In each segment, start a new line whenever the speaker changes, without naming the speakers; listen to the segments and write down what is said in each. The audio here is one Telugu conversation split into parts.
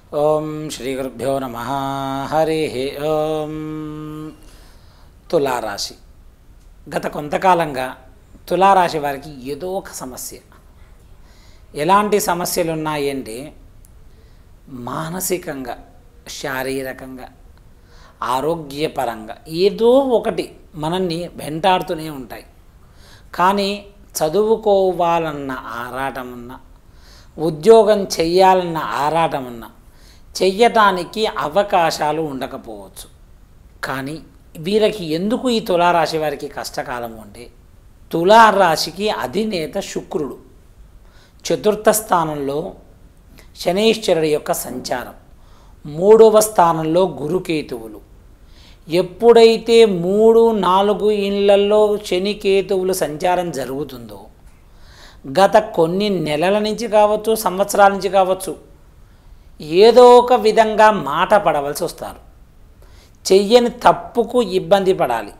ఓం శ్రీ గురుభ్యో నమః. హరి ఓం. తులారాశి గత కొంతకాలంగా తులారాశి వారికి ఏదో ఒక సమస్య. ఎలాంటి సమస్యలు ఉన్నాయంటే మానసికంగా, శారీరకంగా, ఆరోగ్యపరంగా ఏదో ఒకటి మనల్ని వెంటాడుతూనే ఉంటాయి. కానీ చదువుకోవాలన్న ఆరాటం ఉన్నా, ఉద్యోగం చెయ్యాలన్న ఆరాటం ఉన్నా చెయ్యటానికి అవకాశాలు ఉండకపోవచ్చు. కానీ వీరికి ఎందుకు ఈ తులారాశి వారికి కష్టకాలము అంటే, తులారాశికి అధినేత శుక్రుడు, చతుర్థ స్థానంలో శనీశ్వరుడి యొక్క సంచారం, మూడవ స్థానంలో గురుకేతువులు. ఎప్పుడైతే 3-4 ఇళ్లలో శనికేతువులు సంచారం జరుగుతుందో, గత కొన్ని నెలల నుంచి కావచ్చు, సంవత్సరాల నుంచి కావచ్చు, ఏదో ఒక విధంగా మాట పడవలసి వస్తారు. చెయ్యని తప్పుకు ఇబ్బంది పడాలి.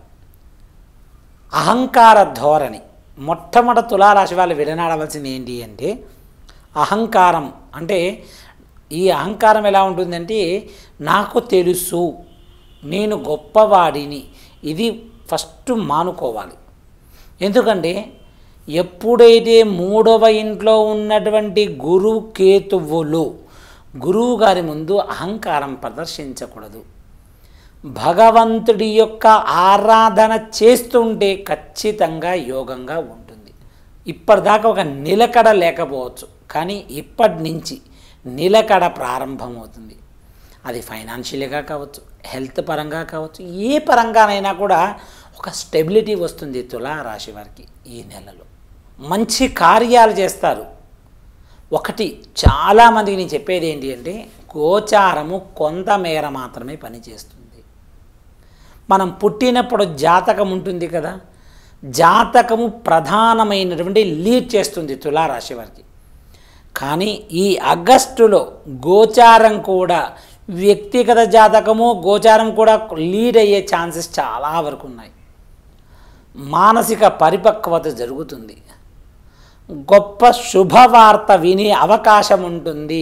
అహంకార ధోరణి. మొట్టమొదటి తులారాశి వాళ్ళు విడనాడవలసింది ఏంటి అంటే అహంకారం. అంటే ఈ అహంకారం ఎలా ఉంటుందంటే, నాకు తెలుసు, నేను గొప్పవాడిని. ఇది ఫస్ట్ మానుకోవాలి. ఎందుకంటే ఎప్పుడైతే మూడవ ఇంట్లో ఉన్నటువంటి గురుకేతువులు, గురువు గారి ముందు అహంకారం ప్రదర్శించకూడదు. భగవంతుడి యొక్క ఆరాధన చేస్తుంటే ఖచ్చితంగా యోగంగా ఉంటుంది. ఇప్పటిదాకా ఒక నిలకడ లేకపోవచ్చు, కానీ ఇప్పటి నుంచి నిలకడ ప్రారంభమవుతుంది. అది ఫైనాన్షియల్గా కావచ్చు, హెల్త్ పరంగా కావచ్చు, ఏ పరంగానైనా కూడా ఒక స్టెబిలిటీ వస్తుంది తులారాశి వారికి. ఈ నెలలో మంచి కార్యాలు చేస్తారు. ఒకటి, చాలామందికి నేను చెప్పేది ఏంటి అంటే, గోచారము కొంతమేర మాత్రమే పనిచేస్తుంది. మనం పుట్టినప్పుడు జాతకం ఉంటుంది కదా, జాతకము ప్రధానమైనటువంటి లీడ్ చేస్తుంది తులారాశి వారికి. కానీ ఈ ఆగస్టులో గోచారం కూడా, వ్యక్తిగత జాతకము గోచారం కూడా లీడ్ అయ్యే ఛాన్సెస్ చాలా వరకు ఉన్నాయి. మానసిక పరిపక్వత జరుగుతుంది. గొప్ప శుభవార్త వినే అవకాశం ఉంటుంది.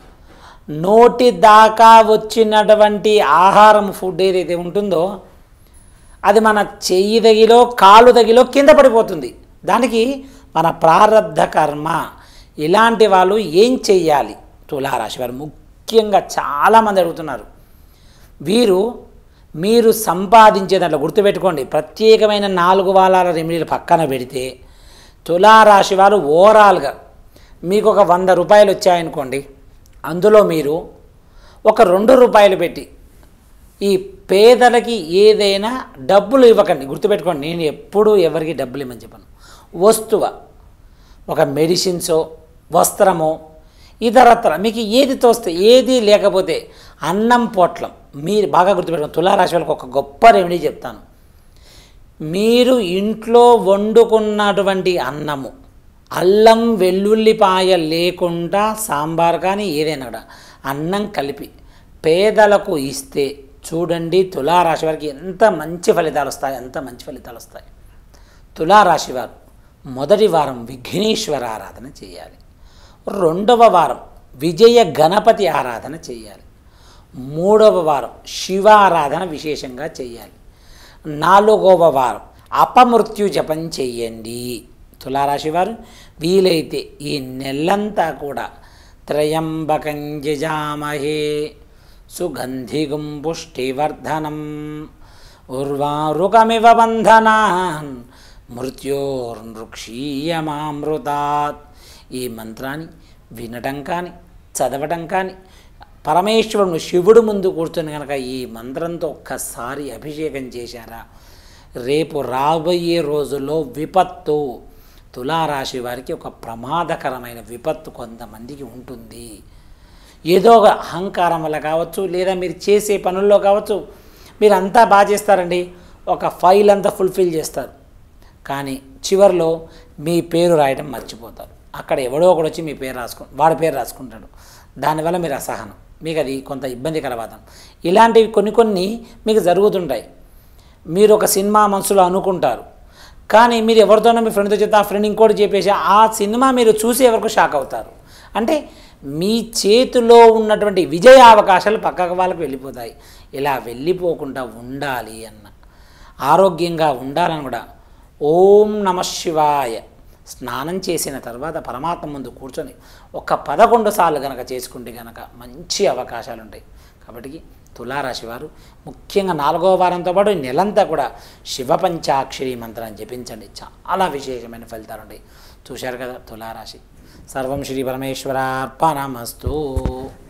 నోటి దాకా వచ్చినటువంటి ఆహారం, ఫుడ్ ఏదైతే ఉంటుందో అది మన చెయ్యి తగిలో, కాలు తగిలో కింద పడిపోతుంది. దానికి మన ప్రారబ్ధ కర్మ. ఇలాంటి వాళ్ళు ఏం చెయ్యాలి? తులారాశి వారు ముఖ్యంగా చాలామంది అడుగుతున్నారు. మీరు సంపాదించే దాంట్లో గుర్తుపెట్టుకోండి, ప్రత్యేకమైన 4 వారాల రెమెడీలు పక్కన పెడితే, తులారాశి వారు ఓవరాల్గా మీకు ఒక 100 రూపాయలు వచ్చాయనుకోండి, అందులో మీరు ఒక 2 రూపాయలు పెట్టి ఈ పేదలకి ఏదైనా డబ్బులు ఇవ్వకండి. గుర్తుపెట్టుకోండి, నేను ఎప్పుడూ ఎవరికి డబ్బులు ఇవ్వమని చెప్పను. వస్తువ, ఒక మెడిసిన్సో, వస్త్రమో, ఇతరత్ర మీకు ఏది తోస్తే, ఏది లేకపోతే అన్నం పొట్లం. మీరు బాగా గుర్తుపెట్టుకోండి. తులారాశి వాళ్ళకి ఒక గొప్ప రెమెడీ చెప్తాను. మీరు ఇంట్లో వండుకున్నటువంటి అన్నము, అల్లం వెల్లుల్లిపాయ లేకుండా సాంబార్ కానీ ఏదైనా కూడా అన్నం కలిపి పేదలకు ఇస్తే చూడండి, తులారాశి వారికి ఎంత మంచి ఫలితాలు వస్తాయి, ఎంత మంచి ఫలితాలు వస్తాయి. తులారాశి వారు మొదటి వారం విఘ్నేశ్వర ఆరాధన చేయాలి. 2వ వారం విజయ గణపతి ఆరాధన చేయాలి. 3వ వారం శివారాధన విశేషంగా చేయాలి. 4వ వారం అపమృత్యు జపం చెయ్యండి. తులారాశి వారు వీలైతే ఈ నెలంతా కూడా త్రయంబకం యజామహే సుగంధిగం పుష్టివర్ధనం ఉర్వారుకమివ బంధనాన్ మృత్యోర్నృక్షీయమామృతాత్. ఈ మంత్రాన్ని వినడం కానీ, చదవడం కానీ, పరమేశ్వరుడు శివుడు ముందు కూర్చొని కనుక ఈ మంత్రంతో ఒక్కసారి అభిషేకం చేశారా, రేపు రాబోయే రోజుల్లో విపత్తు, తులారాశి వారికి ఒక ప్రమాదకరమైన విపత్తు కొంతమందికి ఉంటుంది. ఏదో ఒక అహంకారం వల్ల కావచ్చు, లేదా మీరు చేసే పనుల్లో కావచ్చు. మీరు అంతా బాగా చేస్తారండి, ఒక ఫైల్ అంతా ఫుల్ఫిల్ చేస్తారు, కానీ చివరిలో మీ పేరు రాయడం మర్చిపోతారు. అక్కడ ఎవడో ఒకడు వచ్చి మీ పేరు వాడి పేరు రాసుకుంటాడు. దానివల్ల మీరు అసహనం, మీకు అది కొంత ఇబ్బందికర వాతావరణం. ఇలాంటివి కొన్ని మీకు జరుగుతుంటాయి. మీరు ఒక సినిమా మనసులో అనుకుంటారు, కానీ మీరు ఎవరితోనో మీ ఫ్రెండ్తో చెప్తే ఆ ఫ్రెండ్ ఇంకోటి చెప్పేసి ఆ సినిమా మీరు చూసి ఎవరికి షాక్ అవుతారు. అంటే మీ చేతిలో ఉన్నటువంటి విజయ అవకాశాలు పక్కకు వాళ్ళకి వెళ్ళిపోతాయి. ఇలా వెళ్ళిపోకుండా ఉండాలి అన్న, ఆరోగ్యంగా ఉండాలని కూడా ఓం నమః శివాయ స్నానం చేసిన తర్వాత పరమాత్మ ముందు కూర్చొని ఒక 11 సార్లు కనుక చేసుకుంటే కనుక మంచి అవకాశాలు ఉంటాయి. కాబట్టి తులారాశి వారు ముఖ్యంగా 4వ వారంతో పాటు ఈ నెలంతా కూడా శివ పంచాక్షరి మంత్రాన్ని జపించండి, చాలా విశేషమైన ఫలితాలు ఉంటాయి. చూశారు కదా తులారాశి. సర్వం శ్రీ పరమేశ్వరార్పణమస్తు.